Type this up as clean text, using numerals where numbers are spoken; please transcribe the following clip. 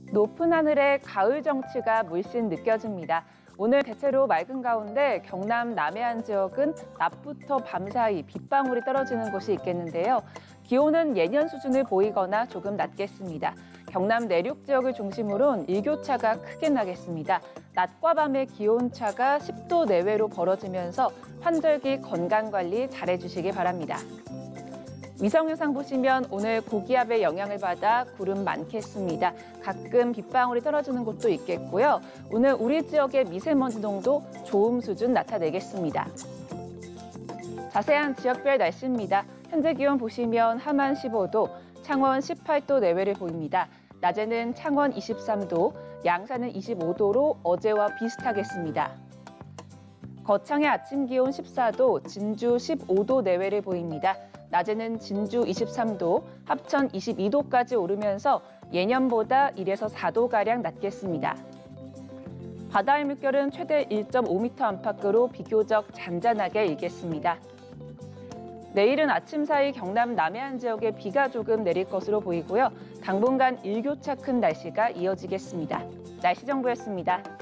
높은 하늘에 가을 정취가 물씬 느껴집니다. 오늘 대체로 맑은 가운데 경남 남해안 지역은 낮부터 밤사이 빗방울이 떨어지는 곳이 있겠는데요. 기온은 예년 수준을 보이거나 조금 낮겠습니다. 경남 내륙 지역을 중심으로는 일교차가 크게 나겠습니다. 낮과 밤의 기온차가 10도 내외로 벌어지면서 환절기 건강관리 잘해주시기 바랍니다. 위성영상 보시면 오늘 고기압의 영향을 받아 구름 많겠습니다. 가끔 빗방울이 떨어지는 곳도 있겠고요. 오늘 우리 지역의 미세먼지 농도 좋음 수준 나타내겠습니다. 자세한 지역별 날씨입니다. 현재 기온 보시면 함안 15도, 창원 18도 내외를 보입니다. 낮에는 창원 23도, 양산은 25도로 어제와 비슷하겠습니다. 거창의 아침 기온 14도, 진주 15도 내외를 보입니다. 낮에는 진주 23도, 합천 22도까지 오르면서 예년보다 1에서 4도가량 낮겠습니다. 바다의 물결은 최대 1.5m 안팎으로 비교적 잔잔하게 일겠습니다. 내일은 아침 사이 경남 남해안 지역에 비가 조금 내릴 것으로 보이고요. 당분간 일교차 큰 날씨가 이어지겠습니다. 날씨 정보였습니다.